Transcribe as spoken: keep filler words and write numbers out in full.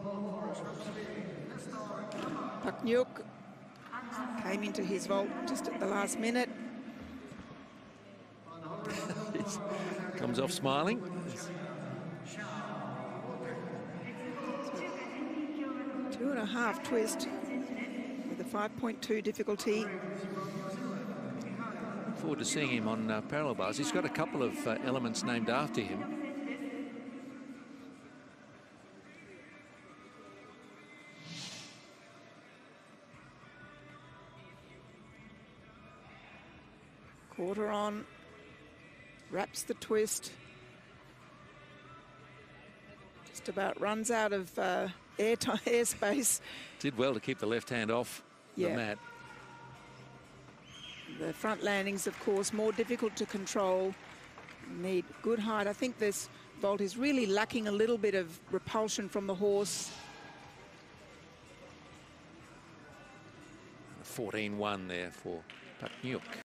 Pachniuk came into his vault just at the last minute. Comes off smiling. Two and a half twist with a five point two difficulty. Look forward to seeing him on uh, parallel bars. He's got a couple of uh, elements named after him. Quarter on, wraps the twist. Just about runs out of uh, air time, airspace. Did well to keep the left hand off yeah. the mat. The front landings, of course, more difficult to control. Need good height. I think this vault is really lacking a little bit of repulsion from the horse. fourteen one there for Pachniuk.